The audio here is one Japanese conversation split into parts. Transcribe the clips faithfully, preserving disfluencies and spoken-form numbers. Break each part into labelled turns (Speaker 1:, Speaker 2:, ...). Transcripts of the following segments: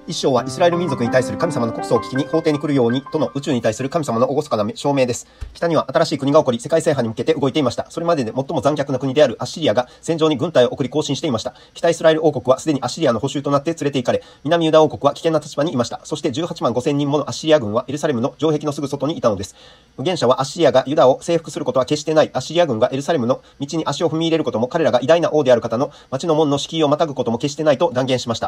Speaker 1: 一章はイスラエル民族に対する神様の告訴を聞きに法廷に来るようにとの宇宙に対する神様の厳かな証明です。北には新しい国が起こり、世界制覇に向けて動いていました。それまでで最も残虐な国であるアッシリアが戦場に軍隊を送り行進していました。北イスラエル王国はすでにアッシリアの捕囚となって連れて行かれ、南ユダ王国は危険な立場にいました。そしてじゅうはちまんごせんにんものアッシリア軍はエルサレムの城壁のすぐ外にいたのです。預言者はアッシリアがユダを征服することは決してない。アッシリア軍がエルサレムの道に足を踏み入れることも、彼らが偉大な王である方の町の門の敷居をまたぐことも決してないと断言しました。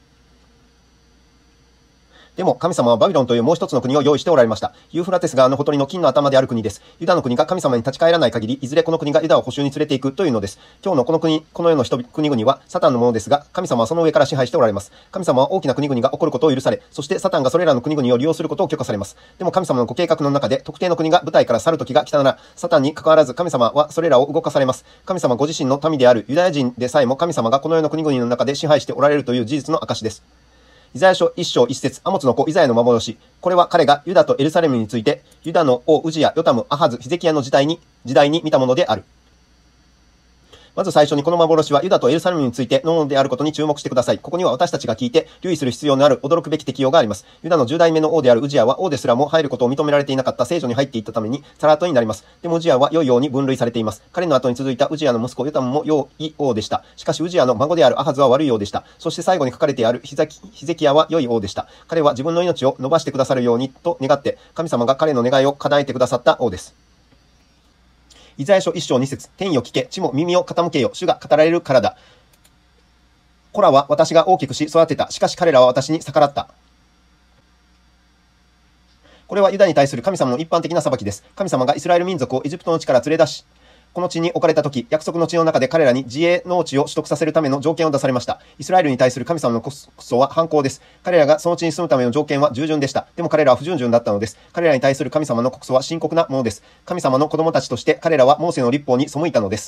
Speaker 1: でも神様はバビロンというもう一つの国を用意しておられました。ユーフラテス川のほとりの金の頭である国です。ユダの国が神様に立ち返らない限り、いずれこの国がユダを捕囚に連れて行くというのです。今日のこの国、この世の人国々はサタンのものですが、神様はその上から支配しておられます。神様は大きな国々が起こることを許され、そしてサタンがそれらの国々を利用することを許可されます。でも神様のご計画の中で、特定の国が舞台から去る時が来たなら、サタンに関わらず神様はそれらを動かされます。神様ご自身の民であるユダヤ人でさえも神様がこの世の国々の中で支配しておられるという事実の証です。イザヤ書一章一節、アモツの子イザヤの幻。これは彼がユダとエルサレムについて、ユダの王ウジヤ、ヨタム、アハズ、ヒゼキヤの時代に、時代に見たものである。まず最初にこの幻はユダとエルサレムについてのものであることに注目してください。ここには私たちが聞いて留意する必要のある驚くべき適用があります。ユダのじゅう代目の王であるウジヤは王ですらも入ることを認められていなかった聖女に入っていったためにサラートになります。でもウジヤは良い王に分類されています。彼の後に続いたウジヤの息子ヨタムも良い王でした。しかしウジヤの孫であるアハズは悪い王でした。そして最後に書かれてあるヒゼキヤは良い王でした。彼は自分の命を伸ばしてくださるようにと願って神様が彼の願いを叶えてくださった王です。イザヤ書一章二節、天よ聞け、地も耳を傾けよ、主が語られるからだ。子らは私が大きくし育てた。しかし彼らは私に逆らった。これはユダに対する神様の一般的な裁きです。神様がイスラエル民族をエジプトの地から連れ出し、この地に置かれたとき、約束の地の中で彼らに自衛農地を取得させるための条件を出されました。イスラエルに対する神様の告訴は反抗です。彼らがその地に住むための条件は従順でした。でも彼らは不従順だったのです。彼らに対する神様の告訴は深刻なものです。神様の子供たちとして彼らはモーセの律法に背いたのです。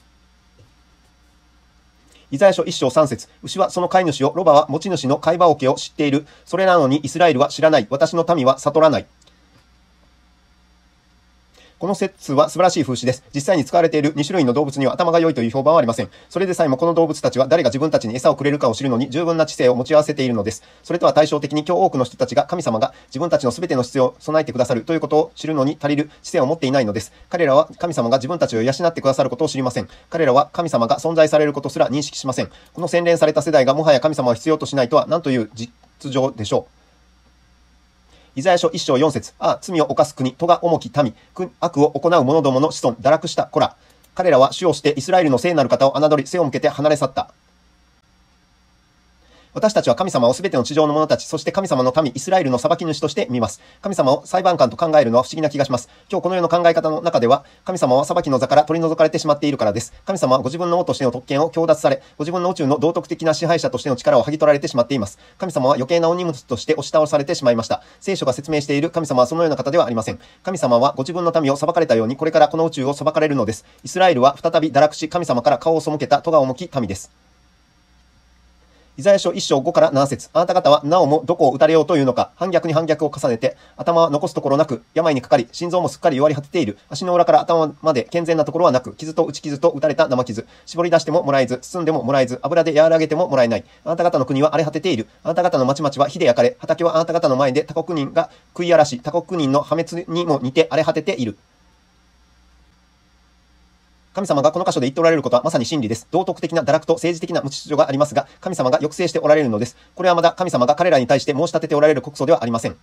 Speaker 1: イザヤ書一章三節、牛はその飼い主を、ロバは持ち主の飼い場桶を知っている。それなのにイスラエルは知らない。私の民は悟らない。この説は素晴らしい風刺です。実際に使われているに種類の動物には頭が良いという評判はありません。それでさえもこの動物たちは誰が自分たちに餌をくれるかを知るのに十分な知性を持ち合わせているのです。それとは対照的に今日多くの人たちが神様が自分たちの全ての必要を備えてくださるということを知るのに足りる知性を持っていないのです。彼らは神様が自分たちを養ってくださることを知りません。彼らは神様が存在されることすら認識しません。この洗練された世代がもはや神様を必要としないとは何という実情でしょう。イザヤ書一章四節、ああ、罪を犯す国、戸が重き民、悪を行う者どもの子孫、堕落した子ら。彼らは主をしてイスラエルの聖なる方を侮り、背を向けて離れ去った。私たちは神様をすべての地上の者たち、そして神様の民、イスラエルの裁き主として見ます。神様を裁判官と考えるのは不思議な気がします。今日この世の考え方の中では、神様は裁きの座から取り除かれてしまっているからです。神様はご自分の王としての特権を強奪され、ご自分の宇宙の道徳的な支配者としての力を剥ぎ取られてしまっています。神様は余計なお荷物として押し倒されてしまいました。聖書が説明している神様はそのような方ではありません。神様はご自分の民を裁かれたように、これからこの宇宙を裁かれるのです。イスラエルは再び堕落し、神様から顔を背けた戸が重き民です。イザヤ書一章五から七節、あなた方はなおもどこを打たれようというのか、反逆に反逆を重ねて、頭は残すところなく、病にかかり、心臓もすっかり弱り果てている。足の裏から頭まで健全なところはなく、傷と打ち傷と打たれた生傷。絞り出してももらえず、包んでももらえず、油で和らげてももらえない。あなた方の国は荒れ果てている。あなた方の町々は火で焼かれ、畑はあなた方の前で他国人が食い荒らし、他国人の破滅にも似て荒れ果てている。神様がこの箇所で言っておられることはまさに真理です。道徳的な堕落と政治的な無秩序がありますが、神様が抑制しておられるのです。これはまだ神様が彼らに対して申し立てておられる告訴ではありません。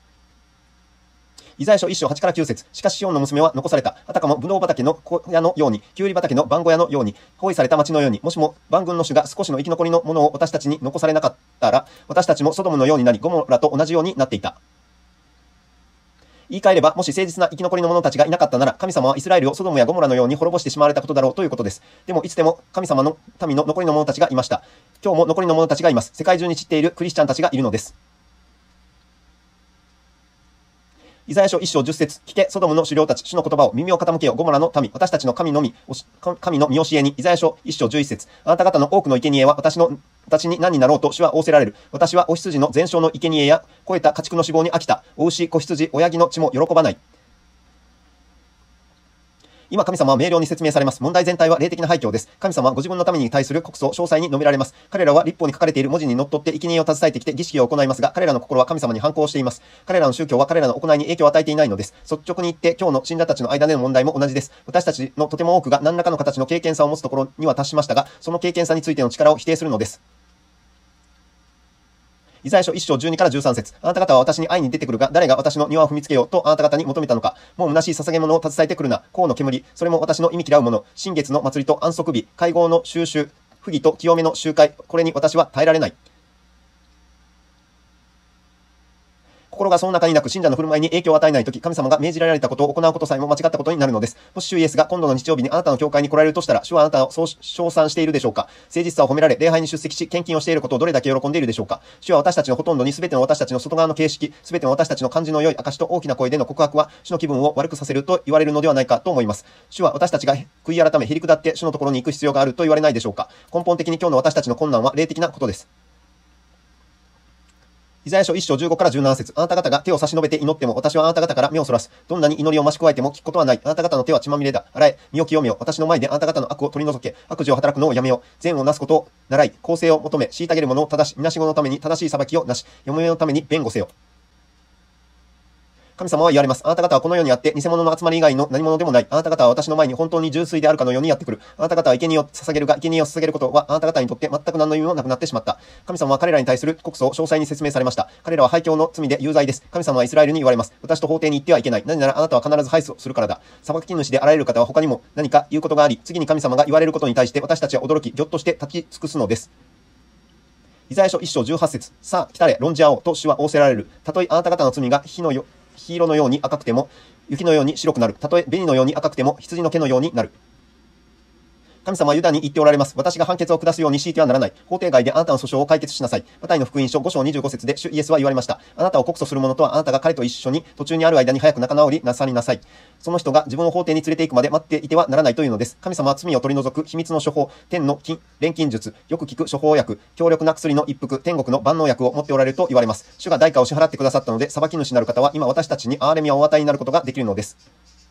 Speaker 1: イザヤ書一章八から九節、しかしシオンの娘は残された。あたかもブドウ畑の小屋のように、キュウリ畑の番小屋のように、包囲された町のように、もしも万軍の主が少しの生き残りのものを私たちに残されなかったら、私たちもソドムのようになり、ゴモラと同じようになっていた。言い換えれば、もし誠実な生き残りの者たちがいなかったなら、神様はイスラエルをソドムやゴモラのように滅ぼしてしまわれたことだろうということです。でも、いつでも神様の民の残りの者たちがいました。今日も残りの者たちがいます。世界中に散っているクリスチャンたちがいるのです。イザヤ書一章十節、聞け、ソドムの首領たち、主の言葉を耳を傾けよ、ゴモラの民、私たちの神のみ、神の見教えに。イザヤ書一章十一節、あなた方の多くの生贄は私の私に何になろうと主は仰せられる。私はお羊の全焼の生贄や肥えた家畜の脂肪に飽きた。お牛、子羊、親木の血も喜ばない。 今、神様は明瞭に説明されます。問題全体は霊的な廃墟です。神様はご自分のために対する告訴を詳細に述べられます。彼らは立法に書かれている文字にのっとって生贄を携えてきて儀式を行いますが、彼らの心は神様に反抗しています。彼らの宗教は彼らの行いに影響を与えていないのです。率直に言って、今日の信者たちの間での問題も同じです。私たちのとても多くが何らかの形の経験差を持つところには達しましたが、その経験差についての力を否定するのです。イザヤ書いっ章じゅうにからじゅうさん節。あなた方は私に会いに出てくるが、誰が私の庭を踏みつけようとあなた方に求めたのか。もう虚しい捧げ物を携えてくるな。甲の煙、それも私の忌み嫌うもの。新月の祭りと安息日、会合の収集、不義と清めの集会。これに私は耐えられない。心がその中になく信者の振る舞いに影響を与えないとき、神様が命じられたことを行うことさえも間違ったことになるのです。もし主イエスが今度の日曜日にあなたの教会に来られるとしたら、主はあなたをそう称賛しているでしょうか。誠実さを褒められ、礼拝に出席し、献金をしていることをどれだけ喜んでいるでしょうか。主は私たちのほとんどに全ての私たちの外側の形式、全ての私たちの感じの良い証と大きな声での告白は、主の気分を悪くさせると言われるのではないかと思います。主は私たちが悔い改め、へりくだって主のところに行く必要があると言われないでしょうか。根本的に今日の私たちの困難は霊的なことです。イザヤ書いっ章じゅうごからじゅうなな節。あなた方が手を差し伸べて祈っても、私はあなた方から目をそらす。どんなに祈りを増し加えても聞くことはない。あなた方の手は血まみれだ。洗え、身を清めよ。私の前であなた方の悪を取り除け。悪事を働くのをやめよ。善をなすことを習い、公正を求め、虐げる者を正し、みなしごのために正しい裁きをなし、よもめのために弁護せよ。神様は言われます。あなた方はこの世にあって偽物の集まり以外の何者でもない。あなた方は私の前に本当に純粋であるかのようにやってくる。あなた方は生贄を捧げるが、生贄を捧げることはあなた方にとって全く何の意味もなくなってしまった。神様は彼らに対する告訴を詳細に説明されました。彼らは廃墟の罪で有罪です。神様はイスラエルに言われます。私と法廷に行ってはいけない。なぜならあなたは必ず敗訴するからだ。裁き主であられる方は他にも何か言うことがあり、次に神様が言われることに対して私たちは驚き、ぎょっとして立ち尽くすのです。イザヤ書いっ章じゅうはち節。さあ、来たれ、論じ合おうと主は仰せられる。たとえあなた方の罪が火のよ黄色のように赤くても、雪のように白くなる。たとえ紅のように赤くても、羊の毛のようになる。神様はユダに言っておられます。私が判決を下すように強いてはならない。法廷外であなたの訴訟を解決しなさい。マタイの福音書ご章にじゅうご節で主イエスは言われました。あなたを告訴する者とはあなたが彼と一緒に途中にある間に早く仲直りなさりなさい。その人が自分を法廷に連れて行くまで待っていてはならないというのです。神様は罪を取り除く秘密の処方、天の金錬金術、よく効く処方薬、強力な薬の一服、天国の万能薬を持っておられると言われます。主が代価を支払ってくださったので、裁き主なる方は今私たちに憐れみをお与えになることができるのです。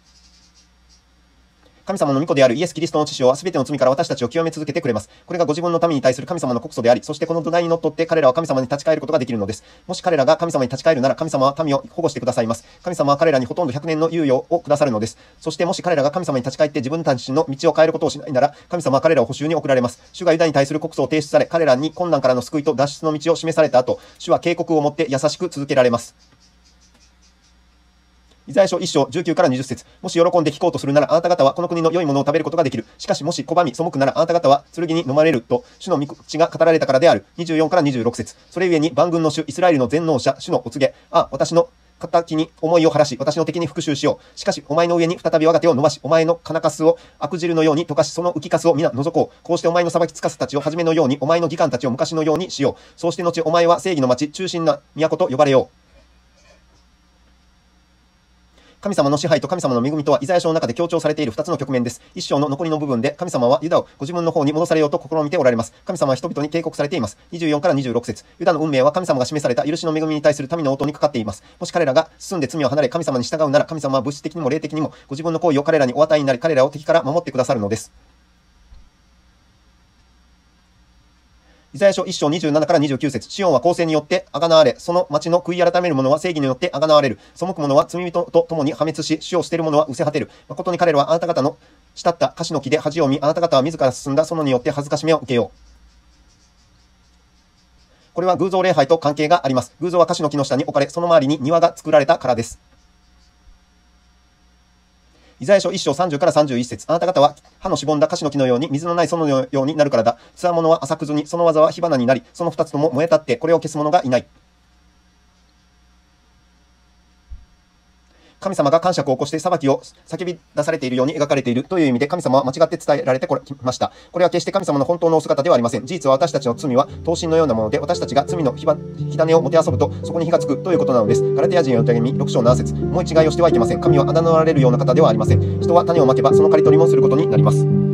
Speaker 1: 神様の御子であるイエス・キリストの父はすべての罪から私たちを清め続けてくれます。これがご自分のために対する神様の告訴であり、そしてこの土台にのっとって彼らは神様に立ち返ることができるのです。もし彼らが神様に立ち返るなら神様は民を保護してくださいます。神様は彼らにほとんどひゃくねんの猶予をくださるのです。そしてもし彼らが神様に立ち返って自分たちの道を変えることをしないなら、神様は彼らを補修に送られます。主がユダに対する告訴を提出され、彼らに困難からの救いと脱出の道を示された後、主は警告をもって優しく続けられます。イザヤ書いっ章じゅうきゅうからにじゅう節。もし喜んで聞こうとするなら、あなた方はこの国の良いものを食べることができる。しかしもし拒み背くなら、あなた方は剣に飲まれると、主の御口が語られたからである。にじゅうよんからにじゅうろく節。それゆえに万軍の主、イスラエルの全能者、主のお告げ。あ、私の敵に思いを晴らし、私の敵に復讐しよう。しかし、お前の上に再び我が手を伸ばし、お前の金かすを悪汁のように溶かし、その浮きかすを皆除こう。こうしてお前の裁きつかすたちを初めのように、お前の議官たちを昔のようにしよう。そうして後、お前は正義の町、中心な都と呼ばれよう。神様の支配と神様の恵みとはイザヤ書の中で強調されているふたつの局面です。一章の残りの部分で神様はユダをご自分の方に戻されようと試みておられます。神様は人々に警告されています。にじゅうよんからにじゅうろく節。ユダの運命は神様が示された許しの恵みに対する民の応答にかかっています。もし彼らが進んで罪を離れ神様に従うなら、神様は物質的にも霊的にもご自分の行為を彼らにお与えになり、彼らを敵から守ってくださるのです。イザヤ書いっ章にじゅうななからにじゅうきゅう節。シオンは公正によってあがなわれ、その町の悔い改める者は正義によってあがなわれる。背く者は罪人と共に破滅し、死を捨てる者は失せ果てる。誠に彼らはあなた方の慕った樫の木で恥を見、あなた方は自ら進んだ園によって恥ずかしめを受けよう。これは偶像礼拝と関係があります。偶像は樫の木の下に置かれ、その周りに庭が作られたからです。イザヤ書いっ章さんじゅうからさんじゅういち節。あなた方は葉のしぼんだ樫の木のように水のない園のようになるからだ。つわものは浅くずに、その技は火花になり、その二つとも燃え立ってこれを消す者がいない。神様が感触を起こして裁きを叫び出されているように描かれているという意味で、神様は間違って伝えられてきました。これは決して神様の本当のお姿ではありません。事実は私たちの罪は刀身のようなもので、私たちが罪の火種をもてあそぶとそこに火がつくということなのです。ガラテヤ人への手紙ろく章なな節。思い違いをしてはいけません。神は侮られるような方ではありません。人は種をまけばその刈り取りもすることになります。